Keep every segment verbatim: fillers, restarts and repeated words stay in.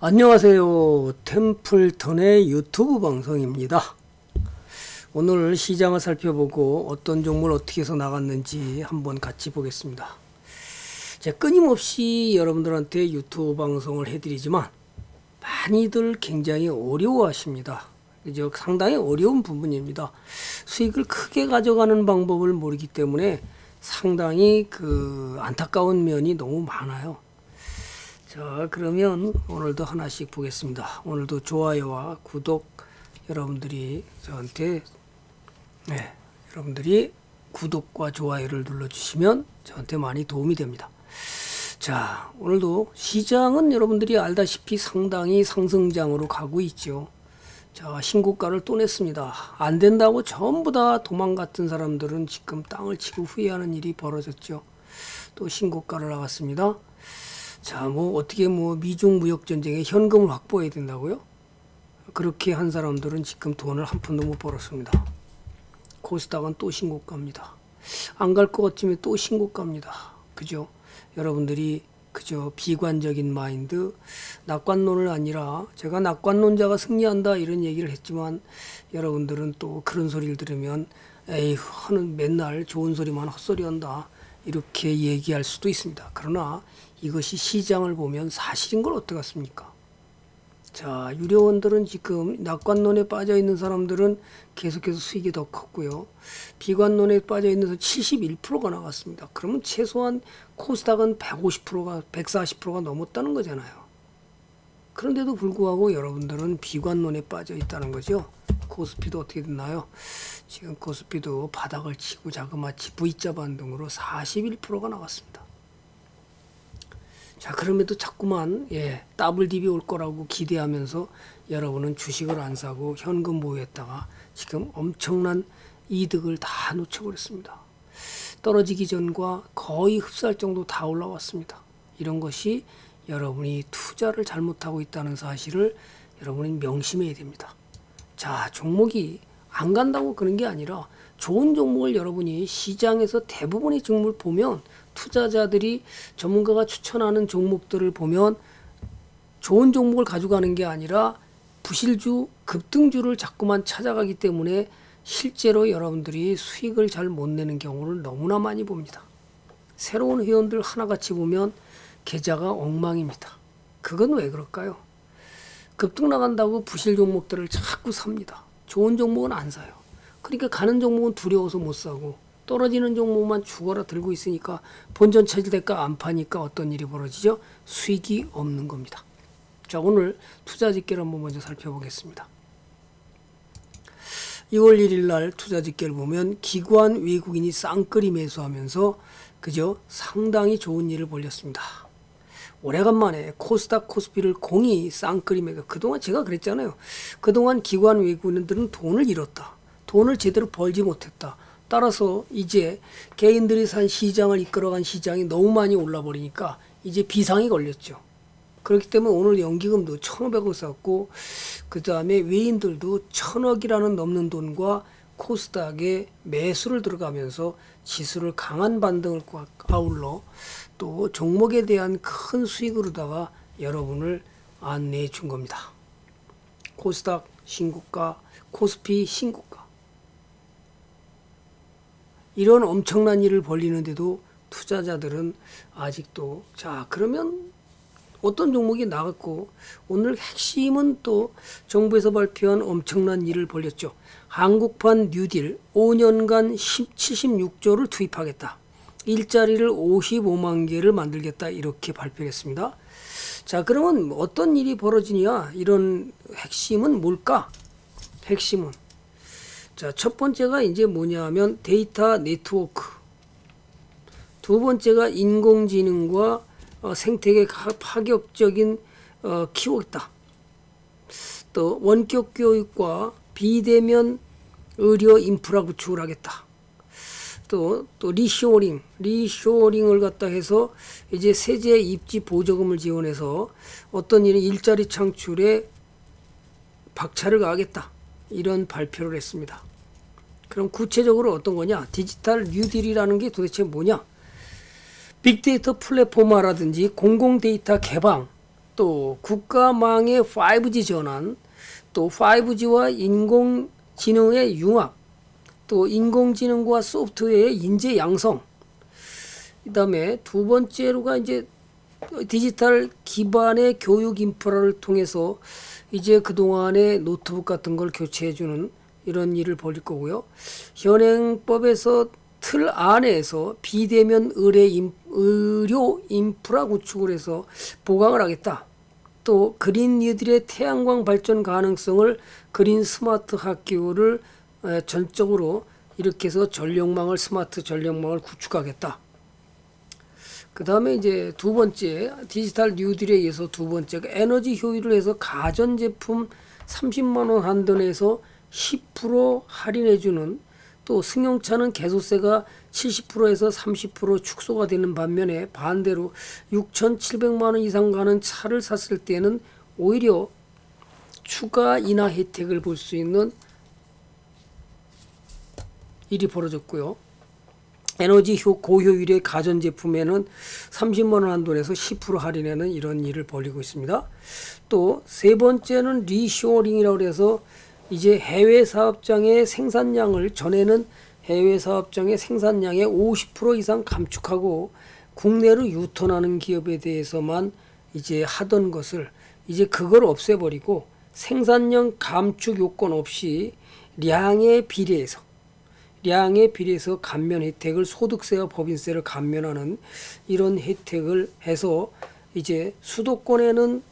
안녕하세요. 템플턴의 유튜브 방송입니다. 오늘 시장을 살펴보고 어떤 종목을 어떻게 해서 나갔는지 한번 같이 보겠습니다. 제가 끊임없이 여러분들한테 유튜브 방송을 해드리지만 많이들 굉장히 어려워하십니다. 그죠? 상당히 어려운 부분입니다. 수익을 크게 가져가는 방법을 모르기 때문에 상당히 그 안타까운 면이 너무 많아요. 자, 그러면 오늘도 하나씩 보겠습니다. 오늘도 좋아요와 구독 여러분들이 저한테 네, 여러분들이 구독과 좋아요를 눌러주시면 저한테 많이 도움이 됩니다. 자, 오늘도 시장은 여러분들이 알다시피 상당히 상승장으로 가고 있죠. 자, 신고가를 또 냈습니다. 안 된다고 전부 다 도망갔던 사람들은 지금 땅을 치고 후회하는 일이 벌어졌죠. 또 신고가를 나갔습니다. 자, 뭐 어떻게 뭐 미중 무역 전쟁에 현금을 확보해야 된다고요? 그렇게 한 사람들은 지금 돈을 한 푼도 못 벌었습니다. 코스닥은 또 신고가입니다. 안 갈 것 같으면 또 신고가입니다. 그죠? 여러분들이 그저 비관적인 마인드, 낙관론을 아니라 제가 낙관론자가 승리한다 이런 얘기를 했지만 여러분들은 또 그런 소리를 들으면 에이 하는 맨날 좋은 소리만 헛소리한다 이렇게 얘기할 수도 있습니다. 그러나 이것이 시장을 보면 사실인 걸 어떡하십니까? 자, 유료원들은 지금 낙관론에 빠져 있는 사람들은 계속해서 수익이 더 컸고요. 비관론에 빠져 있는 사람 칠십일 퍼센트가 나갔습니다. 그러면 최소한 코스닥은 백오십 퍼센트가 백사십 퍼센트가 넘었다는 거잖아요. 그런데도 불구하고 여러분들은 비관론에 빠져 있다는 거죠. 코스피도 어떻게 됐나요? 지금 코스피도 바닥을 치고 자그마치 V자 반등으로 사십일 퍼센트가 나갔습니다. 자, 그럼에도 자꾸만 예, 더블 딥이 올 거라고 기대하면서 여러분은 주식을 안 사고 현금 보유했다가 지금 엄청난 이득을 다 놓쳐버렸습니다. 떨어지기 전과 거의 흡사할 정도 다 올라왔습니다. 이런 것이 여러분이 투자를 잘못하고 있다는 사실을 여러분이 명심해야 됩니다. 자, 종목이 안 간다고 그런 게 아니라 좋은 종목을 여러분이 시장에서 대부분의 종목을 보면 투자자들이 전문가가 추천하는 종목들을 보면 좋은 종목을 가져가는 게 아니라 부실주, 급등주를 자꾸만 찾아가기 때문에 실제로 여러분들이 수익을 잘 못 내는 경우를 너무나 많이 봅니다. 새로운 회원들 하나같이 보면 계좌가 엉망입니다. 그건 왜 그럴까요? 급등 나간다고 부실 종목들을 자꾸 삽니다. 좋은 종목은 안 사요. 그러니까 가는 종목은 두려워서 못 사고 떨어지는 종목만 죽어라 들고 있으니까 본전 차질 대가 안 파니까 어떤 일이 벌어지죠? 수익이 없는 겁니다. 자, 오늘 투자 집계를 한번 먼저 살펴보겠습니다. 이월 일일 날 투자 집계를 보면 기관 외국인이 쌍끌이 매수하면서 그저 상당히 좋은 일을 벌였습니다. 오래간만에 코스닥 코스피를 공이 쌍끌이 매수. 그동안 제가 그랬잖아요. 그동안 기관 외국인들은 돈을 잃었다. 돈을 제대로 벌지 못했다. 따라서 이제 개인들이 산 시장을 이끌어간 시장이 너무 많이 올라버리니까 이제 비상이 걸렸죠. 그렇기 때문에 오늘 연기금도 천오백억 쌓았고 그 다음에 외인들도 천억이라는 넘는 돈과 코스닥에 매수를 들어가면서 지수를 강한 반등을 아울러 또 종목에 대한 큰 수익으로다가 여러분을 안내해 준 겁니다. 코스닥 신고가, 코스피 신고가. 이런 엄청난 일을 벌리는데도 투자자들은 아직도 자 그러면 어떤 종목이 나갔고 오늘 핵심은 또 정부에서 발표한 엄청난 일을 벌였죠. 한국판 뉴딜 오 년간 칠십육조를 투입하겠다. 일자리를 오십오만 개를 만들겠다 이렇게 발표했습니다. 자, 그러면 어떤 일이 벌어지냐? 이런 핵심은 뭘까? 핵심은 자, 첫 번째가 이제 뭐냐 하면 데이터 네트워크. 두 번째가 인공지능과 어, 생태계 파격적인 어, 키워있다. 또 원격 교육과 비대면 의료 인프라 구축을 하겠다. 또, 또 리쇼링, 리쇼링을 갖다 해서 이제 세제 입지 보조금을 지원해서 어떤 일이 일자리 창출에 박차를 가하겠다. 이런 발표를 했습니다. 그럼 구체적으로 어떤 거냐? 디지털 뉴딜이라는 게 도대체 뭐냐? 빅데이터 플랫폼화라든지 공공 데이터 개방, 또 국가망의 파이브지 전환, 또 파이브지와 인공지능의 융합, 또 인공지능과 소프트웨어의 인재 양성, 그 다음에 두 번째로가 이제 디지털 기반의 교육 인프라를 통해서 이제 그동안의 노트북 같은 걸 교체해주는 이런 일을 벌일 거고요. 현행법에서 틀 안에서 비대면 의뢰 인, 의료 인프라 구축을 해서 보강을 하겠다. 또 그린 뉴딜의 태양광 발전 가능성을 그린 스마트 학교를 전적으로 이렇게 해서 전력망을 스마트 전력망을 구축하겠다. 그 다음에 이제 두 번째 디지털 뉴딜에 의해서 두 번째가 에너지 효율을 해서 가전제품 삼십만 원 한도 내에서 십 퍼센트 할인해주는, 또 승용차는 개소세가 칠십 퍼센트에서 삼십 퍼센트 축소가 되는 반면에 반대로 육천칠백만 원 이상 가는 차를 샀을 때는 오히려 추가 인하 혜택을 볼 수 있는 일이 벌어졌고요. 에너지 효, 고효율의 가전제품에는 삼십만 원 한도 내에서 십 퍼센트 할인하는 이런 일을 벌이고 있습니다. 또 세 번째는 리쇼어링이라고 해서 이제 해외 사업장의 생산량을, 전에는 해외 사업장의 생산량의 오십 퍼센트 이상 감축하고 국내로 유턴하는 기업에 대해서만 이제 하던 것을 이제 그걸 없애버리고 생산량 감축 요건 없이 량에 비례해서 량에 비례해서 감면 혜택을, 소득세와 법인세를 감면하는 이런 혜택을 해서 이제 수도권에는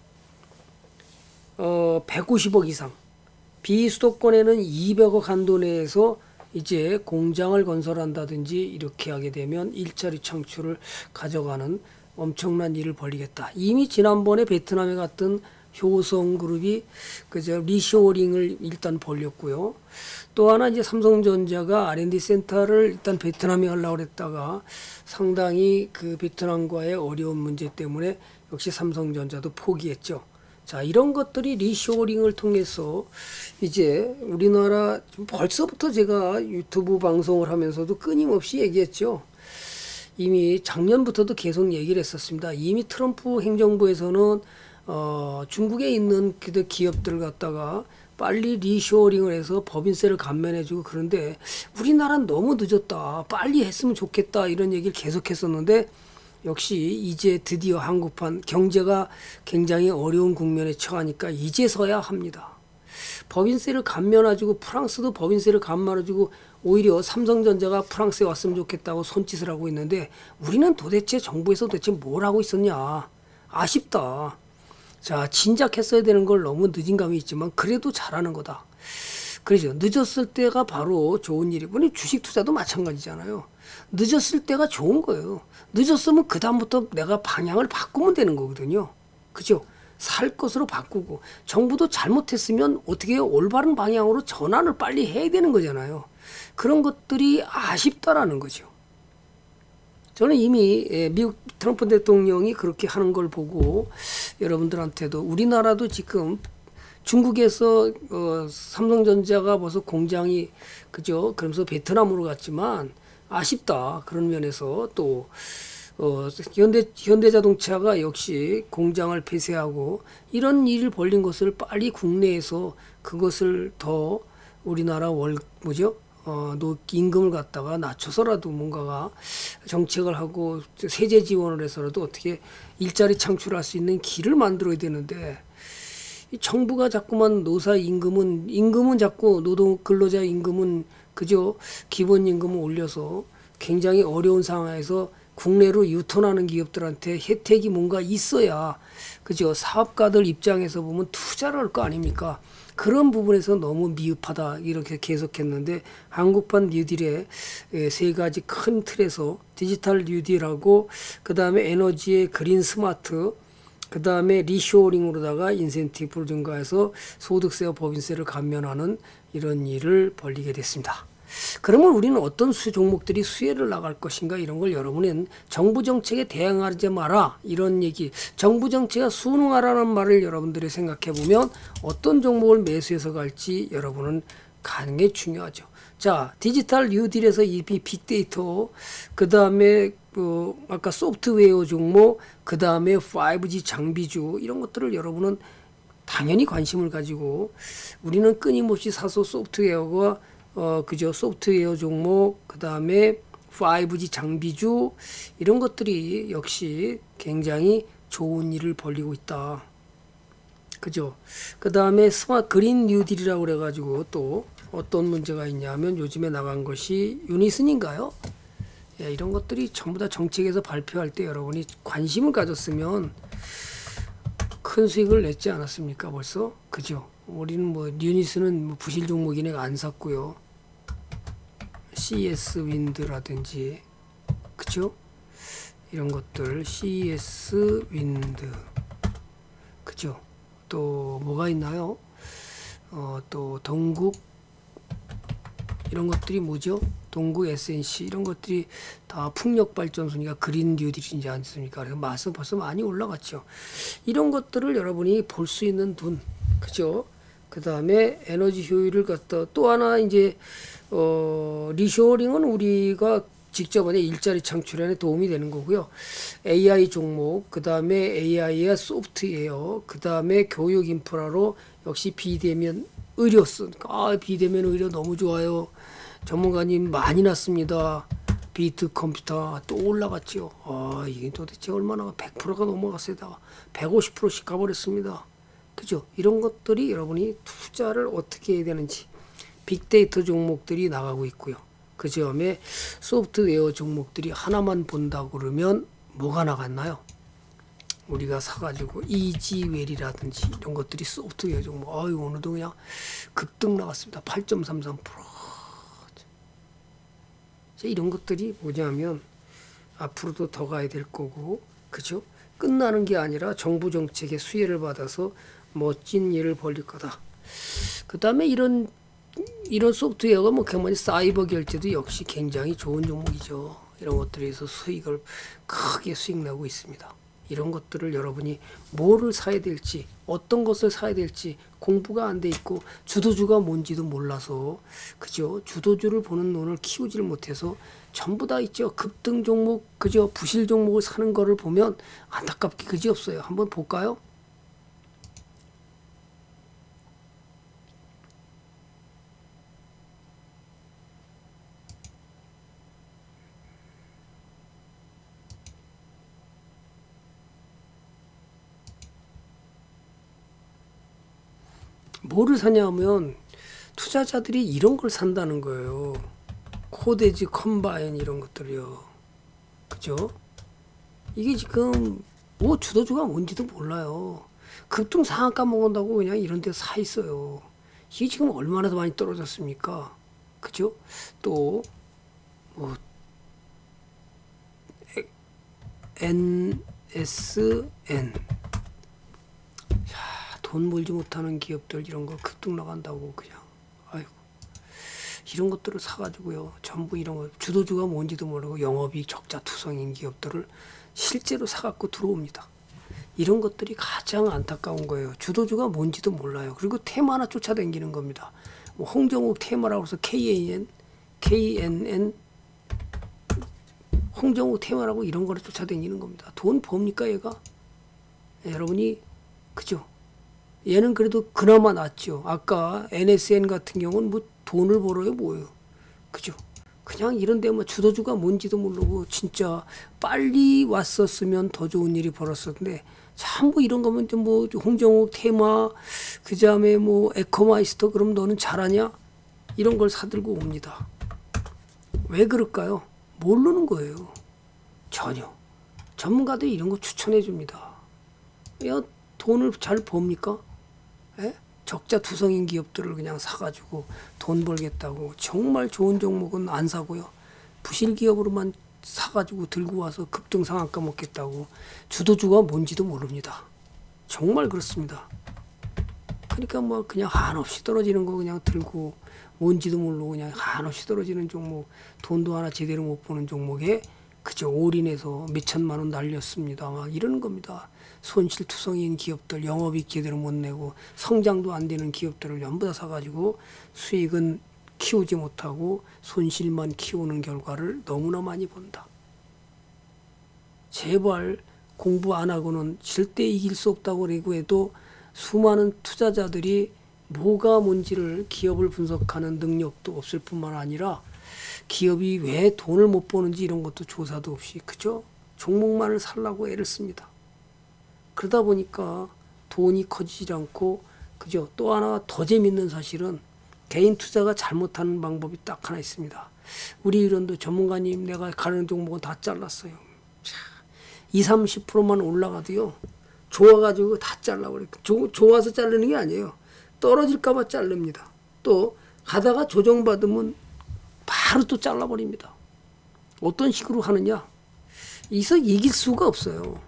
어 백오십억 이상, 비수도권에는 이백억 한도 내에서 이제 공장을 건설한다든지 이렇게 하게 되면 일자리 창출을 가져가는 엄청난 일을 벌이겠다. 이미 지난번에 베트남에 갔던 효성그룹이 그저 리쇼어링을 일단 벌렸고요. 또 하나 이제 삼성전자가 알 앤 디 센터를 일단 베트남에 하려고 했다가 상당히 그 베트남과의 어려운 문제 때문에 역시 삼성전자도 포기했죠. 자, 이런 것들이 리쇼어링을 통해서 이제 우리나라 벌써부터 제가 유튜브 방송을 하면서도 끊임없이 얘기했죠. 이미 작년부터도 계속 얘기를 했었습니다. 이미 트럼프 행정부에서는 어, 중국에 있는 그 기업들을 갖다가 빨리 리쇼어링을 해서 법인세를 감면해주고, 그런데 우리나라는 너무 늦었다, 빨리 했으면 좋겠다, 이런 얘기를 계속했었는데 역시 이제 드디어 한국판 경제가 굉장히 어려운 국면에 처하니까 이제서야 합니다. 법인세를 감면해주고, 프랑스도 법인세를 감면해주고, 오히려 삼성전자가 프랑스에 왔으면 좋겠다고 손짓을 하고 있는데 우리는 도대체 정부에서 도대체 뭘 하고 있었냐, 아쉽다. 자, 진작 했어야 되는 걸 너무 늦은 감이 있지만 그래도 잘하는 거다. 그렇죠. 늦었을 때가 바로 좋은 일이고, 주식 투자도 마찬가지잖아요. 늦었을 때가 좋은 거예요. 늦었으면 그 다음부터 내가 방향을 바꾸면 되는 거거든요. 그죠? 살 것으로 바꾸고, 정부도 잘못했으면 어떻게 해요? 올바른 방향으로 전환을 빨리 해야 되는 거잖아요. 그런 것들이 아쉽다라는 거죠. 저는 이미 미국 트럼프 대통령이 그렇게 하는 걸 보고 여러분들한테도, 우리나라도 지금 중국에서 어, 삼성전자가 벌써 공장이 그죠? 그러면서 베트남으로 갔지만 아쉽다. 그런 면에서 또 어, 현대 현대자동차가 역시 공장을 폐쇄하고 이런 일을 벌린 것을 빨리 국내에서 그것을 더 우리나라 월 뭐죠? 어, 노, 임금을 갖다가 낮춰서라도 뭔가가 정책을 하고 세제 지원을 해서라도 어떻게 일자리 창출할 수 있는 길을 만들어야 되는데, 이 정부가 자꾸만 노사 임금은, 임금은 자꾸 노동 근로자 임금은 그저 기본 임금을 올려서 굉장히 어려운 상황에서 국내로 유턴하는 기업들한테 혜택이 뭔가 있어야 그죠? 사업가들 입장에서 보면 투자를 할 거 아닙니까? 그런 부분에서 너무 미흡하다 이렇게 계속했는데, 한국판 뉴딜의 세 가지 큰 틀에서 디지털 뉴딜하고 그 다음에 에너지의 그린 스마트, 그 다음에 리쇼어링으로다가 인센티브를 증가해서 소득세와 법인세를 감면하는 이런 일을 벌이게 됐습니다. 그러면 우리는 어떤 수 종목들이 수혜를 나갈 것인가, 이런 걸 여러분은 정부 정책에 대응하지 마라 이런 얘기, 정부 정책에 순응하라는 말을 여러분들이 생각해 보면 어떤 종목을 매수해서 갈지 여러분은 가는 게 중요하죠. 자, 디지털 뉴딜에서 이 빅데이터, 그 다음에 뭐 아까 소프트웨어 종목, 그 다음에 파이브지 장비주 이런 것들을 여러분은 당연히 관심을 가지고 우리는 끊임없이 사서 소프트웨어가 어 그죠 소프트웨어 종목, 그 다음에 파이브지 장비주 이런 것들이 역시 굉장히 좋은 일을 벌이고 있다. 그죠? 그 다음에 스마트 그린 뉴딜이라고 그래가지고 또 어떤 문제가 있냐면 요즘에 나간 것이 유니슨인가요? 예, 이런 것들이 전부 다 정책에서 발표할 때 여러분이 관심을 가졌으면 큰 수익을 냈지 않았습니까? 벌써? 그죠? 우리는 뭐 유니슨은 뭐 부실 종목이네 안 샀고요. 씨에스 윈드라든지 그죠? 이런 것들 씨에스 윈드 그죠? 또 뭐가 있나요? 어, 또 동국 이런 것들이 뭐죠? 동국 에스엔씨 이런 것들이 다 풍력발전소니까 그린 뉴딜이지 않습니까? 그래서 맛은 벌써 많이 올라갔죠. 이런 것들을 여러분이 볼 수 있는 돈, 그죠? 그 다음에 에너지 효율을 갖다 또 하나 이제 어, 리쇼어링은 우리가 직접 일자리 창출에 도움이 되는 거고요. 에이아이 종목, 그 다음에 에이아이와 소프트웨어, 그 다음에 교육 인프라로 역시 비대면 의료 쓴, 아, 비대면 의료 너무 좋아요. 전문가님 많이 났습니다. 비트 컴퓨터 또 올라갔죠. 아, 이게 도대체 얼마나 백 퍼센트가 넘어갔어요. 백오십 퍼센트씩 가버렸습니다. 그죠? 이런 것들이 여러분이 투자를 어떻게 해야 되는지 빅데이터 종목들이 나가고 있고요. 그 다음에 소프트웨어 종목들이 하나만 본다고 그러면 뭐가 나갔나요? 우리가 사가지고 이지웰이라든지 이런 것들이 소프트웨어 종목. 아유, 오늘도 그냥 급등 나갔습니다. 팔 점 삼삼 퍼센트. 이런 것들이 뭐냐면 앞으로도 더 가야 될 거고, 그죠? 끝나는 게 아니라 정부 정책의 수혜를 받아서 멋진 일을 벌일 거다. 그 다음에 이런 이런 소프트웨어가 뭐 그만이 사이버 결제도 역시 굉장히 좋은 종목이죠. 이런 것들에서 수익을 크게 수익 내고 있습니다. 이런 것들을 여러분이 뭐를 사야 될지, 어떤 것을 사야 될지 공부가 안 돼 있고 주도주가 뭔지도 몰라서 그죠? 주도주를 보는 눈을 키우질 못해서 전부 다 있죠. 급등 종목, 그죠? 부실 종목을 사는 거를 보면 안타깝게 그지 없어요. 한번 볼까요? 뭐를 사냐면 투자자들이 이런 걸 산다는 거예요. 코데지 컴바인 이런 것들이요. 그죠? 이게 지금 뭐 주도주가 뭔지도 몰라요. 급등 상한가 먹는다고 그냥 이런 데 사 있어요. 이게 지금 얼마나 더 많이 떨어졌습니까? 그죠? 또 뭐 엔에스엔 돈 벌지 못하는 기업들 이런 거 급등 나간다고 그냥 아이고 이런 것들을 사가지고요 전부 이런 거 주도주가 뭔지도 모르고 영업이익 적자 투성인 기업들을 실제로 사갖고 들어옵니다. 이런 것들이 가장 안타까운 거예요. 주도주가 뭔지도 몰라요. 그리고 테마나 쫓아다니는 겁니다. 뭐 홍정욱 테마라고 해서 케이엔엔, 케이엔엔 홍정욱 테마라고 이런 거를 쫓아다니는 겁니다. 돈 봅니까 얘가? 네, 여러분이 그죠? 얘는 그래도 그나마 낫죠. 아까 엔에스엔 같은 경우는 뭐 돈을 벌어요 뭐예요. 그죠? 그냥 이런 데 뭐 주도주가 뭔지도 모르고 진짜 빨리 왔었으면 더 좋은 일이 벌었을 텐데 전부 이런 거면 좀 뭐 홍정욱 테마 그 다음에 뭐 에코마이스터 그럼 너는 잘하냐? 이런 걸 사들고 옵니다. 왜 그럴까요? 모르는 거예요. 전혀. 전문가들이 이런 거 추천해 줍니다. 야, 돈을 잘 법니까? 에? 적자 투성인 기업들을 그냥 사가지고 돈 벌겠다고 정말 좋은 종목은 안 사고요. 부실 기업으로만 사가지고 들고 와서 급등 상한가 먹겠다고 주도주가 뭔지도 모릅니다. 정말 그렇습니다. 그러니까 뭐 그냥 한없이 떨어지는 거 그냥 들고 뭔지도 모르고 그냥 한없이 떨어지는 종목 돈도 하나 제대로 못 버는 종목에 그저 올인해서 몇천만 원 날렸습니다. 막 이러는 겁니다. 손실투성이인 기업들 영업이익 제대로 못 내고 성장도 안 되는 기업들을 전부 다 사가지고 수익은 키우지 못하고 손실만 키우는 결과를 너무나 많이 본다. 제발 공부 안 하고는 절대 이길 수 없다고 그러고 해도 수많은 투자자들이 뭐가 뭔지를 기업을 분석하는 능력도 없을 뿐만 아니라 기업이 왜 돈을 못 버는지 이런 것도 조사도 없이 그저 종목만을 살라고 애를 씁니다. 그러다 보니까 돈이 커지지 않고 그죠. 또 하나 더 재밌는 사실은 개인 투자가 잘못하는 방법이 딱 하나 있습니다. 우리 이런도 전문가님 내가 가는 종목은 다 잘랐어요. 이십, 삼십 퍼센트만 올라가도요. 좋아가지고 다 잘라버려요. 좋아서 자르는 게 아니에요. 떨어질까봐 자릅니다. 또 가다가 조정받으면 바로 또 잘라버립니다. 어떤 식으로 하느냐? 이서 이길 수가 없어요.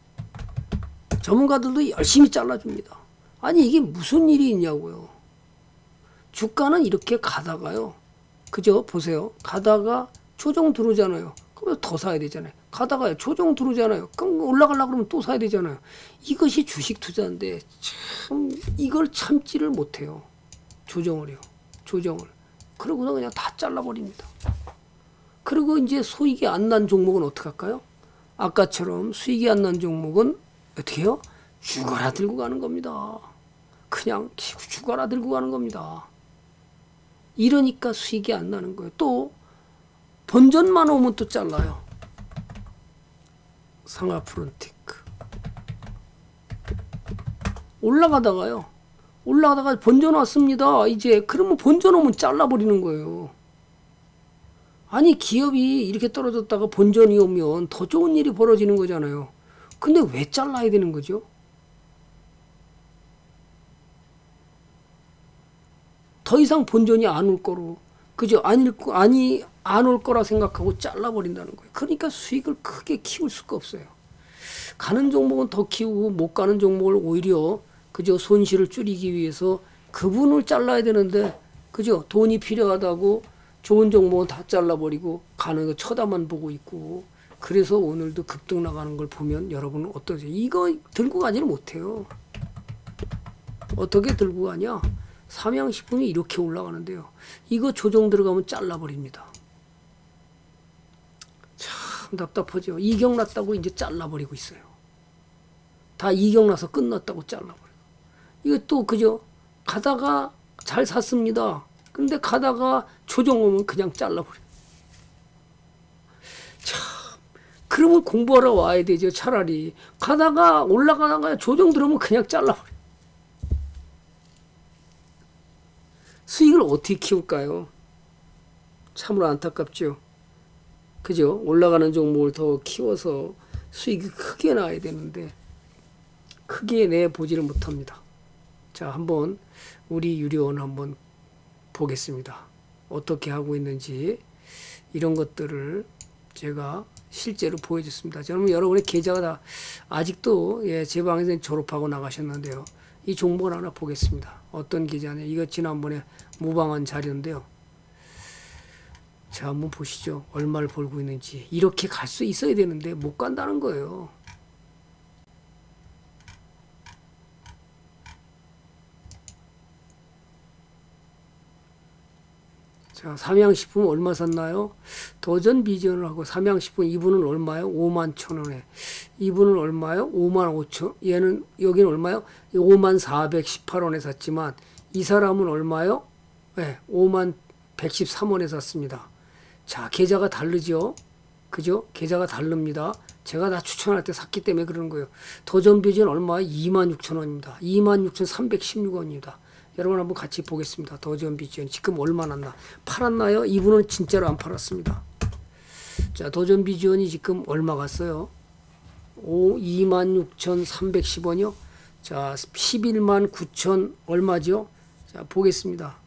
전문가들도 열심히 잘라줍니다. 아니 이게 무슨 일이 있냐고요. 주가는 이렇게 가다가요. 그죠? 보세요. 가다가 조정 들어오잖아요. 그러면 더 사야 되잖아요. 가다가 조정 들어오잖아요. 그럼 올라가려고 그러면 또 사야 되잖아요. 이것이 주식 투자인데 참 이걸 참지를 못해요. 조정을요. 조정을. 그러고서 그냥 다 잘라버립니다. 그리고 이제 수익이 안 난 종목은 어떻게 할까요? 아까처럼 수익이 안 난 종목은 어떻게 해요? 죽어라 들고 가는 겁니다. 그냥 죽어라 들고 가는 겁니다. 이러니까 수익이 안 나는 거예요. 또 본전만 오면 또 잘라요. 상하프론테크 올라가다가요. 올라가다가 본전 왔습니다. 이제 그러면 본전 오면 잘라버리는 거예요. 아니 기업이 이렇게 떨어졌다가 본전이 오면 더 좋은 일이 벌어지는 거잖아요. 근데 왜 잘라야 되는 거죠? 더 이상 본전이 안 올 거로 그죠? 아닐 아니 안 올 거라 생각하고 잘라버린다는 거예요. 그러니까 수익을 크게 키울 수가 없어요. 가는 종목은 더 키우고 못 가는 종목을 오히려 그죠? 손실을 줄이기 위해서 그분을 잘라야 되는데 그죠? 돈이 필요하다고 좋은 종목은 다 잘라버리고 가는 거 쳐다만 보고 있고 그래서 오늘도 급등 나가는 걸 보면 여러분은 어떠세요? 이거 들고 가지를 못해요. 어떻게 들고 가냐? 삼양식품이 이렇게 올라가는데요. 이거 조정 들어가면 잘라버립니다. 참 답답하죠. 이격 났다고 이제 잘라버리고 있어요. 다 이격 나서 끝났다고 잘라버리고. 이거 또 그죠? 가다가 잘 샀습니다. 근데 가다가 조정 오면 그냥 잘라버려요. 참 그러면 공부하러 와야 되죠. 차라리 가다가 올라가다가 조정 들어오면 그냥 잘라버려요. 수익을 어떻게 키울까요? 참으로 안타깝죠. 그죠? 올라가는 종목을 더 키워서 수익이 크게 나야 되는데 크게 내보지를 못합니다. 자, 한번 우리 유료원 한번 보겠습니다. 어떻게 하고 있는지 이런 것들을 제가 실제로 보여줬습니다. 저는 여러분의 계좌가 다 아직도 예, 제 방에서 졸업하고 나가셨는데요. 이 종목을 하나 보겠습니다. 어떤 계좌냐? 이거 지난번에 모방한 자료인데요. 자, 한번 보시죠. 얼마를 벌고 있는지. 이렇게 갈 수 있어야 되는데 못 간다는 거예요. 자, 삼양식품 얼마 샀나요? 도전 비전을 하고 삼양식품 이분은 얼마요? 오만 천 원에. 이분은 얼마요? 오만 오천. 얘는 여기는 얼마요? 오만 사백십팔 원에 샀지만 이 사람은 얼마요? 네, 오만 백십삼 원에 샀습니다. 자, 계좌가 다르죠? 그죠? 계좌가 다릅니다. 제가 다 추천할 때 샀기 때문에 그러는 거예요. 도전 비전 얼마요? 이만 육천 원입니다. 이만 육천 삼백십육 원입니다. 여러분 한번 같이 보겠습니다. 도전 비전 지금 얼마 났나? 팔았나요? 이분은 진짜로 안 팔았습니다. 자, 도전 비전이 지금 얼마 갔어요? 오, 이만 육천 삼백십 원이요. 자, 십일만 구천 얼마죠? 자, 보겠습니다.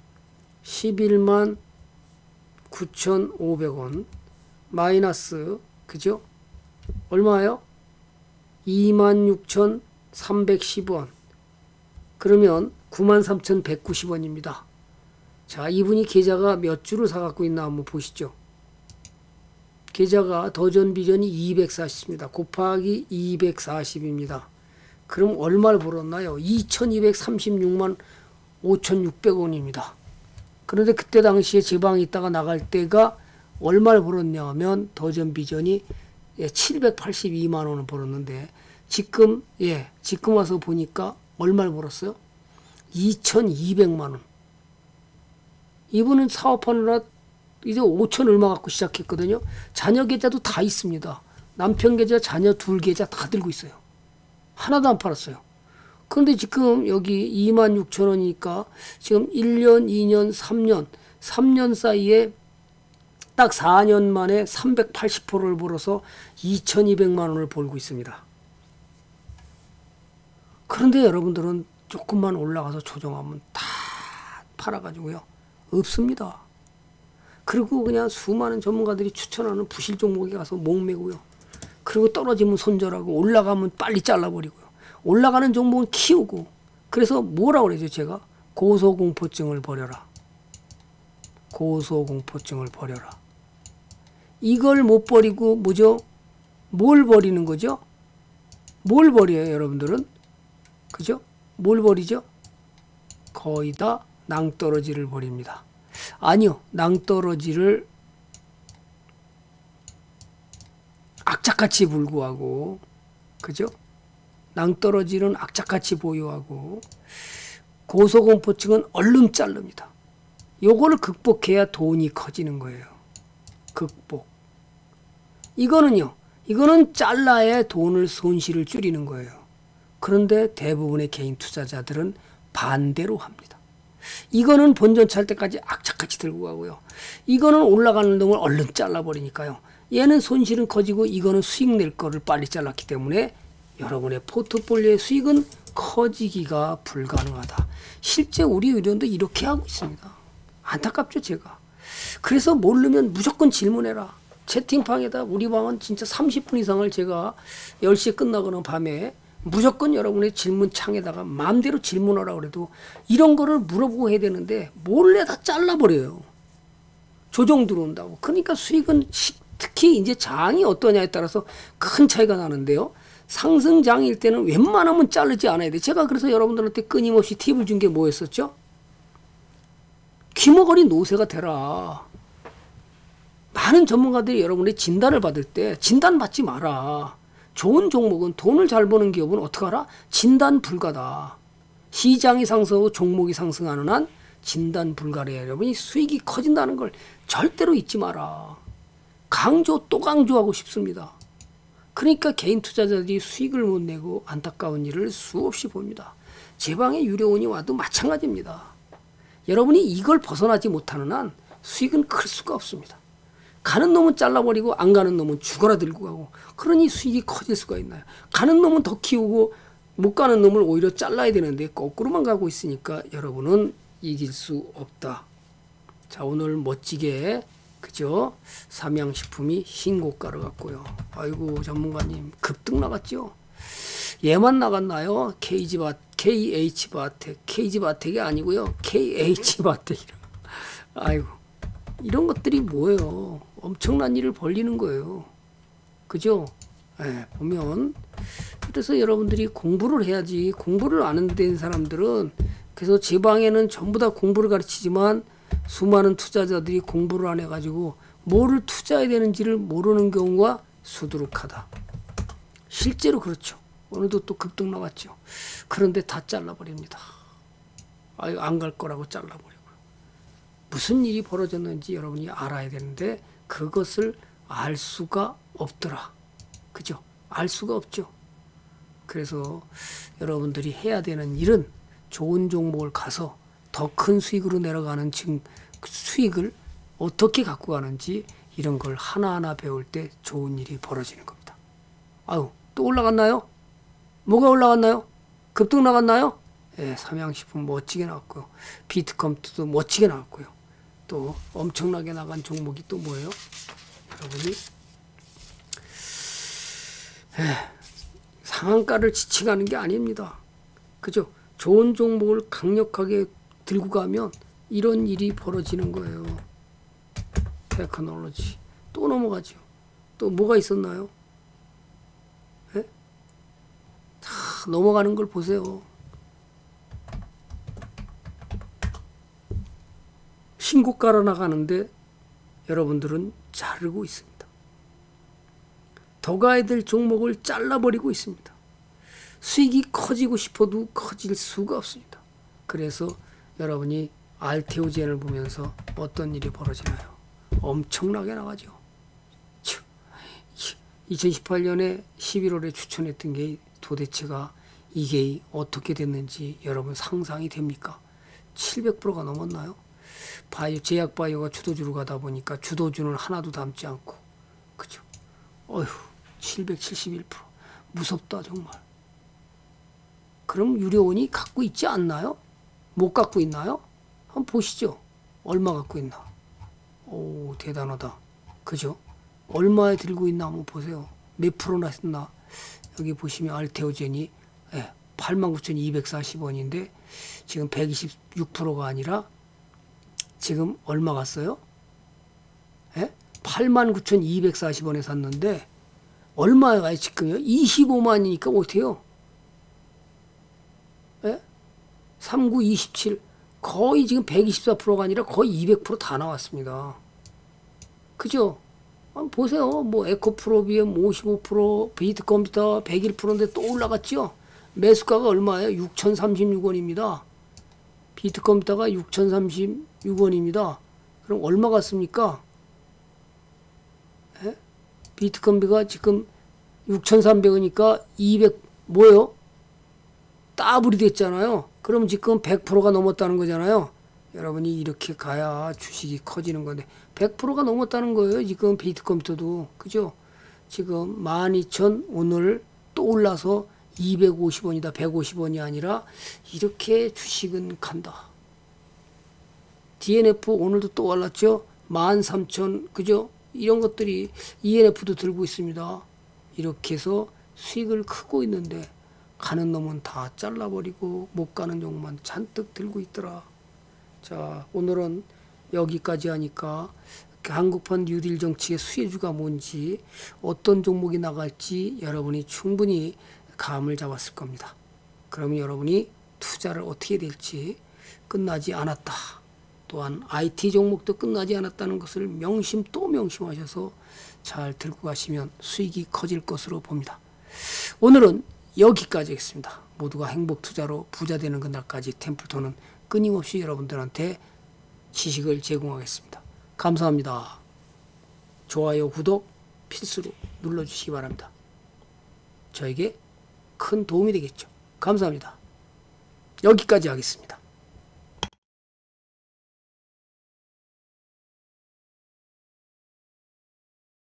십일만 구천오백 원 마이너스 그죠? 얼마요? 이만 육천 삼백십 원. 그러면 구만 삼천백구십 원입니다. 자, 이분이 계좌가 몇 주를 사갖고 있나 한번 보시죠. 계좌가 도전 비전이 이백사십입니다. 곱하기 이백사십입니다. 그럼 얼마를 벌었나요? 이천이백삼십육만 오천육백 원입니다. 그런데 그때 당시에 제 방에 있다가 나갈 때가 얼마를 벌었냐 하면 도전 비전이 예, 칠백팔십이만 원을 벌었는데 지금 예, 지금 와서 보니까 얼마를 벌었어요? 이천이백만 원. 이분은 사업하느라 이제 오천 얼마 갖고 시작했거든요. 자녀 계좌도 다 있습니다. 남편 계좌, 자녀 둘 계좌 다 들고 있어요. 하나도 안 팔았어요. 그런데 지금 여기 이만 육천 원이니까 지금 일 년, 이 년, 삼 년, 삼 년 사이에 딱 사 년 만에 삼백팔십 퍼센트를 벌어서 이천이백만 원을 벌고 있습니다. 그런데 여러분들은 조금만 올라가서 조정하면 다 팔아가지고요. 없습니다. 그리고 그냥 수많은 전문가들이 추천하는 부실 종목에 가서 목매고요. 그리고 떨어지면 손절하고 올라가면 빨리 잘라버리고요. 올라가는 종목은 키우고. 그래서 뭐라 그러죠 제가? 고소공포증을 버려라. 고소공포증을 버려라. 이걸 못 버리고 뭐죠? 뭘 버리는 거죠? 뭘 버려요 여러분들은? 그죠? 뭘 버리죠? 거의 다 낭떠러지를 버립니다. 아니요. 낭떠러지를 악착같이 불구하고 그죠? 낭떠러지는 악착같이 보유하고 고소공포증은 얼른 자릅니다. 요거를 극복해야 돈이 커지는 거예요. 극복. 이거는요. 이거는 잘라야 돈을 손실을 줄이는 거예요. 그런데 대부분의 개인 투자자들은 반대로 합니다. 이거는 본전 찰 때까지 악착같이 들고 가고요. 이거는 올라가는 놈을 얼른 잘라버리니까요. 얘는 손실은 커지고 이거는 수익 낼 거를 빨리 잘랐기 때문에 여러분의 포트폴리오의 수익은 커지기가 불가능하다. 실제 우리 의료원도 이렇게 하고 있습니다. 안타깝죠 제가. 그래서 모르면 무조건 질문해라. 채팅방에다 우리 방은 진짜 삼십 분 이상을 제가 열 시에 끝나거나 밤에 무조건 여러분의 질문 창에다가 마음대로 질문하라 그래도 이런 거를 물어보고 해야 되는데 몰래 다 잘라버려요. 조정 들어온다고. 그러니까 수익은 특히 이제 장이 어떠냐에 따라서 큰 차이가 나는데요. 상승장일 때는 웬만하면 자르지 않아야 돼. 제가 그래서 여러분들한테 끊임없이 팁을 준 게 뭐였었죠? 귀머거리 노세가 되라. 많은 전문가들이 여러분의 진단을 받을 때 진단 받지 마라. 좋은 종목은 돈을 잘 버는 기업은 어떻게 하라? 진단 불가다. 시장이 상승하고 종목이 상승하는 한 진단 불가래요. 여러분이 수익이 커진다는 걸 절대로 잊지 마라. 강조 또 강조하고 싶습니다. 그러니까 개인 투자자들이 수익을 못 내고 안타까운 일을 수없이 봅니다. 제 방에 유료원이 와도 마찬가지입니다. 여러분이 이걸 벗어나지 못하는 한 수익은 클 수가 없습니다. 가는 놈은 잘라버리고 안 가는 놈은 죽어라 들고 가고 그러니 수익이 커질 수가 있나요? 가는 놈은 더 키우고 못 가는 놈을 오히려 잘라야 되는데 거꾸로만 가고 있으니까 여러분은 이길 수 없다. 자 오늘 멋지게 그죠? 삼양식품이 신고가를 갔고요. 아이고 전문가님 급등 나갔죠? 얘만 나갔나요? 케이지바, 케이에이치바텍, 케이지바텍이 아니고요. 케이에이치바텍이라. 아이고 이런 것들이 뭐예요? 엄청난 일을 벌리는 거예요. 그죠? 예, 보면 그래서 여러분들이 공부를 해야지. 공부를 안 된 사람들은 그래서 제 방에는 전부 다 공부를 가르치지만 수많은 투자자들이 공부를 안 해가지고 뭐를 투자해야 되는지를 모르는 경우가 수두룩하다. 실제로 그렇죠. 오늘도 또 급등 나왔죠. 그런데 다 잘라버립니다. 아유 안 갈 거라고 잘라버리고. 무슨 일이 벌어졌는지 여러분이 알아야 되는데 그것을 알 수가 없더라. 그죠? 알 수가 없죠. 그래서 여러분들이 해야 되는 일은 좋은 종목을 가서 더 큰 수익으로 내려가는 지금 수익을 어떻게 갖고 가는지 이런 걸 하나하나 배울 때 좋은 일이 벌어지는 겁니다. 아유 또 올라갔나요? 뭐가 올라갔나요? 급등 나갔나요? 예, 삼양식품 멋지게 나왔고요. 비트컴퓨터도 멋지게 나왔고요. 또 엄청나게 나간 종목이 또 뭐예요? 여러분이 예, 상한가를 지칭하는 게 아닙니다. 그죠? 좋은 종목을 강력하게 들고 가면 이런 일이 벌어지는 거예요. 테크놀로지 또 넘어가죠. 또 뭐가 있었나요? 예? 다 넘어가는 걸 보세요. 신고가로 나가는데 여러분들은 자르고 있습니다. 더 가야 될 종목을 잘라버리고 있습니다. 수익이 커지고 싶어도 커질 수가 없습니다. 그래서 여러분이 알테오젠을 보면서 어떤 일이 벌어지나요? 엄청나게 나가죠. 이천십팔 년에 십일월에 추천했던 게 도대체가 이게 어떻게 됐는지 여러분 상상이 됩니까? 칠백 퍼센트가 넘었나요? 바이오, 제약 바이오가 주도주로 가다 보니까 주도주는 하나도 담지 않고, 그죠? 어휴, 칠백칠십일 퍼센트. 무섭다, 정말. 그럼 유료원이 갖고 있지 않나요? 못 갖고 있나요? 한번 보시죠. 얼마 갖고 있나? 오, 대단하다. 그죠? 얼마에 들고 있나 한번 보세요. 몇 프로나 했나? 여기 보시면 알테오젠이 예, 팔만 구천이백사십 원인데 지금 백이십육 퍼센트가 아니라 지금 얼마 갔어요? 예? 팔만 구천이백사십 원에 샀는데 얼마에 가요 지금요? 이십오만이니까 어때요? 예? 삼구 이십칠 거의 지금 백이십사 퍼센트가 아니라 거의 이백 퍼센트 다 나왔습니다. 그죠? 한번 보세요. 뭐 에코프로비엠 오십오 퍼센트, 비트컴퓨터 백일 퍼센트인데 또 올라갔죠? 매수가가 얼마예요? 육천삼십육 원입니다. 비트컴퓨터가 육천삼십육 원입니다. 그럼 얼마 갔습니까? 예? 비트컴퓨터가 지금 육천삼백 원이니까 이백 뭐요? 더블이 됐잖아요. 그럼 지금 백 퍼센트가 넘었다는 거잖아요. 여러분이 이렇게 가야 주식이 커지는 건데 백 퍼센트가 넘었다는 거예요. 지금 비트컴퓨터도. 그죠? 지금 만 이천 오늘 또 올라서 이백오십 원이다. 백오십 원이 아니라 이렇게 주식은 간다. 디엔에프 오늘도 또 올랐죠? 만 삼천 그죠? 이런 것들이 이엔에프도 들고 있습니다. 이렇게 해서 수익을 크고 있는데 가는 놈은 다 잘라버리고 못 가는 종만 잔뜩 들고 있더라. 자, 오늘은 여기까지 하니까 한국판 뉴딜 정책의 수혜주가 뭔지 어떤 종목이 나갈지 여러분이 충분히 감을 잡았을 겁니다. 그러면 여러분이 투자를 어떻게 될지 끝나지 않았다. 또한 아이티 종목도 끝나지 않았다는 것을 명심 또 명심하셔서 잘 들고 가시면 수익이 커질 것으로 봅니다. 오늘은 여기까지 하겠습니다. 모두가 행복 투자로 부자 되는 그날까지 템플턴은 끊임없이 여러분들한테 지식을 제공하겠습니다. 감사합니다. 좋아요, 구독 필수로 눌러주시기 바랍니다. 저에게 큰 도움이 되겠죠. 감사합니다. 여기까지 하겠습니다.